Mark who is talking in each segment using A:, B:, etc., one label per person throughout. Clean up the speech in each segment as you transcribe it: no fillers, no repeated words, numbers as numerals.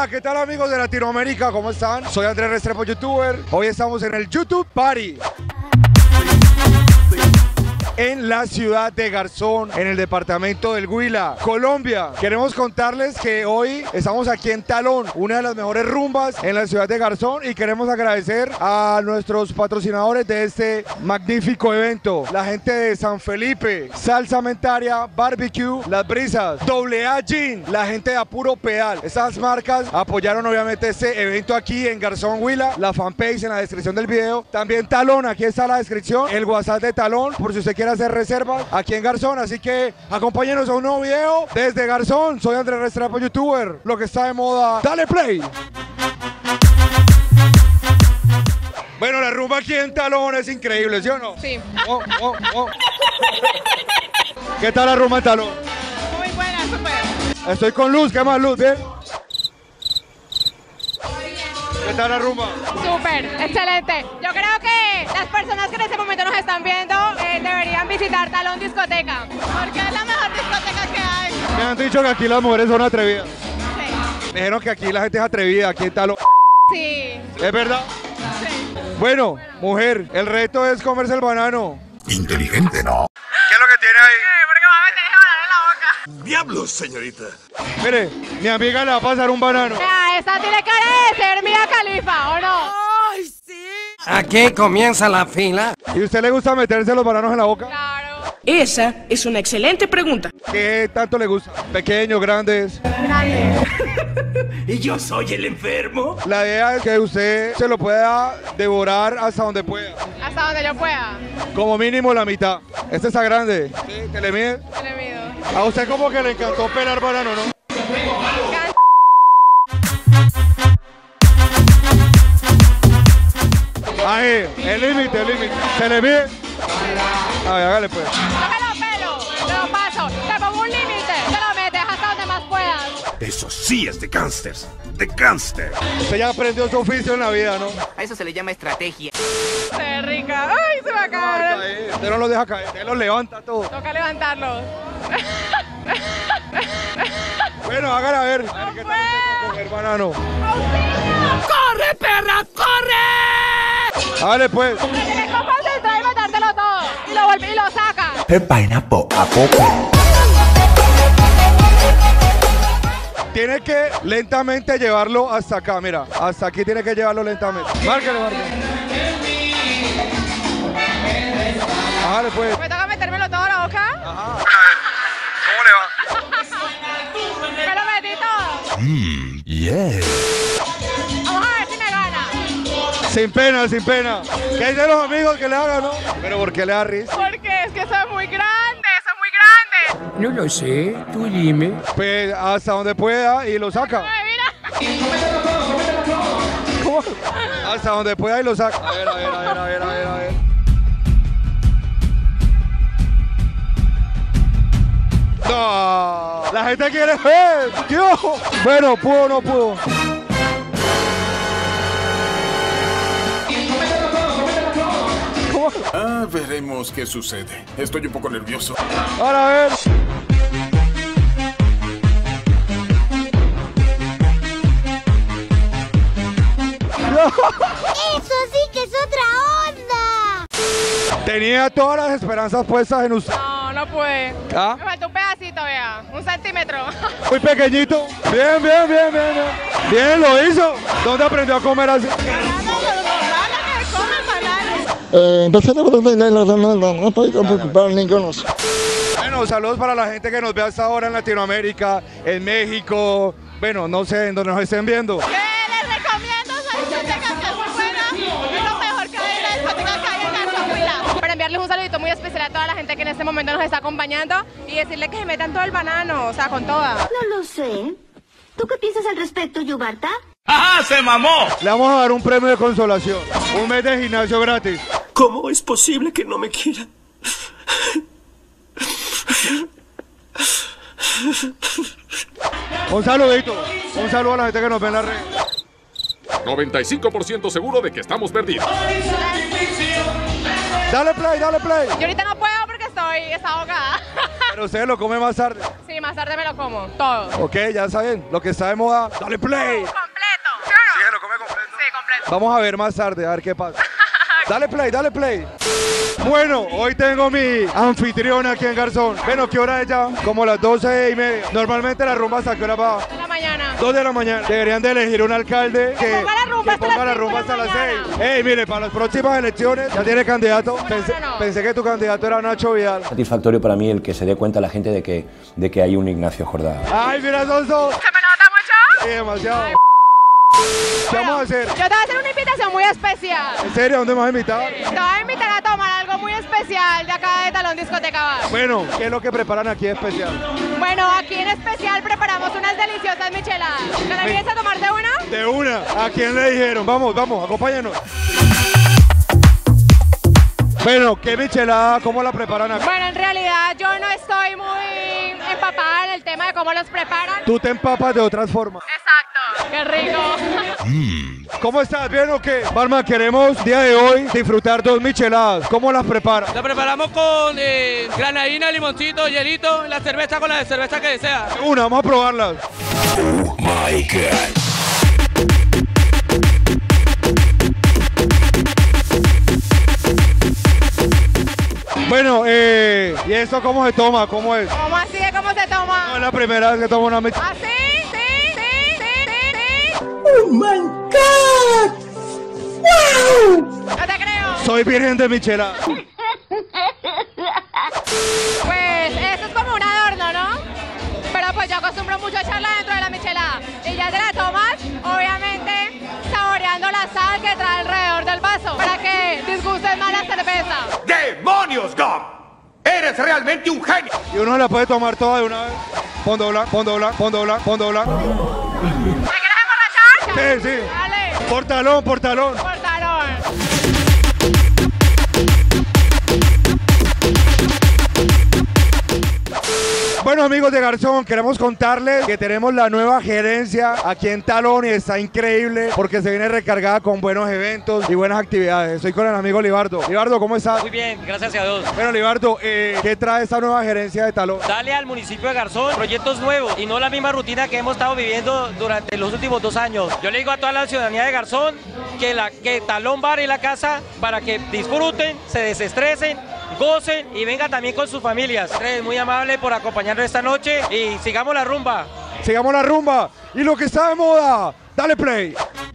A: ¿qué tal amigos de Latinoamérica? ¿Cómo están? Soy Andrés Restrepo, youtuber. Hoy estamos en el YouTube Party en la ciudad de Garzón, en el departamento del Huila, Colombia. Queremos contarles que hoy estamos aquí en Talón, una de las mejores rumbas en la ciudad de Garzón, y queremos agradecer a nuestros patrocinadores de este magnífico evento, la gente de San Felipe, Salsa Mentaria, Barbecue, Las Brisas, AA Gin, la gente de Apuro Pedal. Estas marcas apoyaron obviamente este evento aquí en Garzón, Huila. La fanpage en la descripción del video. También Talón, aquí está la descripción, el WhatsApp de Talón, por si usted quiere hacer reservas aquí en Garzón. Así que acompáñenos a un nuevo video desde Garzón. Soy Andrés Restrepo, youtuber. Lo que está de moda, dale play. Bueno, la rumba aquí en Talón es increíble, ¿sí o no?
B: Sí.
A: ¿Qué tal la rumba en Talón?
B: Muy buena, súper.
A: Estoy con Luz, ¿qué más Luz? ¿Bien? ¿Qué tal la rumba?
B: Súper, excelente. Yo creo que las personas que en este momento nos están viendo deberían visitar Talón Discoteca, porque es la mejor discoteca que hay.
A: Me han dicho que aquí las mujeres son atrevidas.
B: Sí.
A: Me dijeron que aquí la gente es atrevida, aquí en Talón.
B: Sí.
A: ¿Es verdad?
B: Sí.
A: Bueno, mujer, el reto es comerse el banano.
C: Inteligente, ¿no?
A: ¿Qué es lo que tiene ahí?
B: Porque me va a meter ese banano en la boca.
C: ¡Diablos, señorita!
A: Mire, mi amiga le va a pasar un banano.
B: Vea, esta tiene cara de ser Mia Khalifa, ¿o no?
D: Aquí comienza la fila.
A: ¿Y a usted le gusta meterse los bananos en la boca?
B: Claro.
E: Esa es una excelente pregunta.
A: ¿Qué tanto le gusta? ¿Pequeños, grandes?
B: Grande.
E: ¿Y yo soy el enfermo?
A: La idea es que usted se lo pueda devorar hasta donde pueda.
B: Hasta donde yo pueda.
A: Como mínimo la mitad. Este está grande. ¿Sí? ¿Que le mide?
B: ¿Qué le mido?
A: A usted como que le encantó pelar banano, ¿no? Ahí, el límite, el límite. ¿Se le mide? A ver, hágale pues.
B: Yo me lo pelo, lo paso, te pongo un límite, te lo metes hasta donde más puedas.
C: Eso sí es de gangsters. De gangster.
A: Usted ya aprendió su oficio en la vida, ¿no?
F: A eso se le llama estrategia.
B: Se ve rica. Ay, se va a caer.
A: Usted no lo deja caer, usted lo levanta todo.
B: Toca levantarlo.
A: Bueno, hágale a ver.
B: No
A: ¿Qué
B: puedo.
A: tal con el banano?
E: ¡Corre, perra, corre!
A: Hágale pues.
B: Te tienes que concentrar y matártelo todo. Y lo vuelve y lo saca.
A: Tiene que lentamente llevarlo hasta acá, mira. Hasta aquí tiene que llevarlo lentamente. Márquele, márquele. Hágale pues.
B: Me toca metérmelo todo a la boca.
A: Ajá. ¿Cómo le va?
B: Me lo metí todo.
C: Yeah.
B: Vamos a ver si me gana.
A: Sin pena, sin pena. ¿Qué dicen los amigos que le hagan, no? Pero ¿por qué le da risa?
B: Porque es que soy muy grande, soy muy grande.
D: No lo sé, tú dime.
A: Pues hasta donde pueda y lo saca.
B: Ay, mira.
A: ¿Cómo? Hasta donde pueda y lo saca. A ver, a ver, a ver, a ver, a ver, a ver. No, la gente quiere ver. Dios. Bueno, pudo o no pudo. ¿Cómo?
C: Ah, veremos qué sucede. Estoy un poco nervioso.
A: Ahora a ver.
G: ¡Eso sí que es otra onda!
A: Tenía todas las esperanzas puestas en usted.
B: No, no puede.
A: ¿Ah?
B: Me falta un pedacito, vea. Un centímetro.
A: Muy pequeñito. Bien, bien, bien, bien, bien. Bien, lo hizo. ¿Dónde aprendió a comer así?
G: Entonces no puedo preocupar ninguno.
A: Bueno, saludos para la gente que nos ve hasta ahora en Latinoamérica, en México, bueno, no sé, en donde nos estén viendo.
B: ¿Qué les recomiendo? Esa discoteca que es muy buena. Es lo mejor que hay en la discoteca que hay en Garzón, Huila. Para enviarles un saludito muy especial a toda la gente que en este momento nos está acompañando y decirle que se metan todo el banano, o sea, con toda.
G: No lo sé. ¿Tú qué piensas al respecto, Yubarta?
E: ¡Ajá, se mamó!
A: Le vamos a dar un premio de consolación, un mes de gimnasio gratis.
E: ¿Cómo es posible que no me quiera?
A: Un saludito, un saludo a la gente que nos ve en la red.
H: 95% seguro de que estamos perdidos.
A: Dale play, dale play.
B: Yo ahorita no puedo porque estoy ahogada.
A: Pero usted lo come más tarde.
B: Sí, y más tarde me lo como, todo.
A: Ok, ya saben, lo que está de moda, dale play.
B: Completo.
A: Sí, se lo come completo.
B: Sí, completo.
A: Vamos a ver más tarde, a ver qué pasa. Dale play, dale play. Bueno, hoy tengo mi anfitriona aquí en Garzón. Bueno, ¿qué hora es ya? Como las 12:30. Normalmente la rumba hasta qué hora va.
B: De la mañana.
A: 2 de la mañana. Deberían de elegir un alcalde que
B: ponga la rumba hasta
A: las
B: las
A: 6.
B: 5 de la
A: Ey, mire, para las próximas elecciones ya tiene candidato. Pensé que tu candidato era Nacho Vidal.
F: Satisfactorio para mí el que se dé cuenta la gente de que hay un Ignacio Jordá.
A: Ay, mira, Sonso.
B: ¿Se me nota mucho?
A: Sí, demasiado.
B: Ay,
A: ¿Qué vamos a hacer?
B: Yo te voy a hacer una invitación muy especial.
A: ¿En serio? ¿Dónde me vas a invitar?
B: Te voy a invitar a tomar algo muy especial de acá de Talón Discoteca Bar.
A: Bueno, ¿qué es lo que preparan aquí de especial?
B: Bueno, aquí en especial preparamos unas deliciosas micheladas. ¿Te la vienes a tomar de una?
A: De una. ¿A quién le dijeron? Vamos, vamos, acompáñanos. Bueno, ¿qué michelada? ¿Cómo la preparan aquí?
B: Bueno, en realidad yo no estoy muy empapada en el tema de cómo los preparan.
A: Tú te empapas de otras formas.
B: Exacto. Qué rico.
A: ¿Cómo estás? ¿Bien o qué? Palma, queremos día de hoy disfrutar 2 micheladas. ¿Cómo las preparan?
I: La preparamos con granadina, limoncito, hielito, la cerveza con la cerveza que desea.
A: Una, vamos a probarlas.
E: Oh my God.
A: Bueno, ¿y esto cómo se toma? ¿Cmo es?
B: ¿Cómo así de cómo se toma?
A: No es la primera vez que tomo una michelada.
B: ¿Así? Sí.
E: Oh my God. Wow.
B: No te creo.
A: Soy virgen de michelada.
B: Pues eso es como un adorno, ¿no? Pero pues yo acostumbro mucho a echarla dentro de la michelada. Y ya te la tomas, obviamente, saboreando la sal que trae alrededor del vaso. Para que disgustes más la cerveza.
E: ¡Demonios, Gob! ¡Eres realmente un genio!
A: Y uno se la puede tomar toda de una vez. Fondo blanco, fondo blanco, fondo blanco, fondo blanco.
B: ¿Me quieres emborrachar?
A: Sí, sí.
B: Dale.
A: Portalón, portalón.
B: Portalón.
A: Bueno, amigos de Garzón, queremos contarles que tenemos la nueva gerencia aquí en Talón y está increíble porque se viene recargada con buenos eventos y buenas actividades. Estoy con el amigo Libardo. Libardo, ¿cómo estás?
I: Muy bien, gracias a Dios.
A: Bueno, Libardo, ¿qué trae esta nueva gerencia de Talón?
I: Dale al municipio de Garzón proyectos nuevos y no la misma rutina que hemos estado viviendo durante los últimos 2 años. Yo le digo a toda la ciudadanía de Garzón que Talón Bar y la casa para que disfruten, se desestresen, gocen y vengan también con sus familias. Muy amable por acompañarnos esta noche y sigamos la rumba.
A: Sigamos la rumba y lo que está de moda, dale play.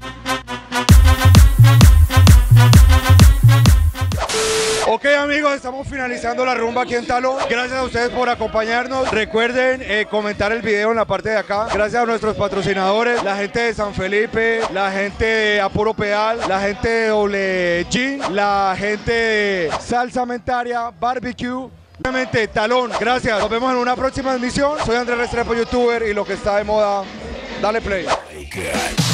A: Ok, amigos, estamos finalizando la rumba aquí en Talón. Gracias a ustedes por acompañarnos. Recuerden comentar el video en la parte de acá. Gracias a nuestros patrocinadores, la gente de San Felipe, la gente de Apuro Pedal, la gente de Doble Gin, la gente de Salsa Mentaria, Barbecue. Obviamente, Talón, gracias. Nos vemos en una próxima emisión. Soy Andrés Restrepo, youtuber, y lo que está de moda, dale play.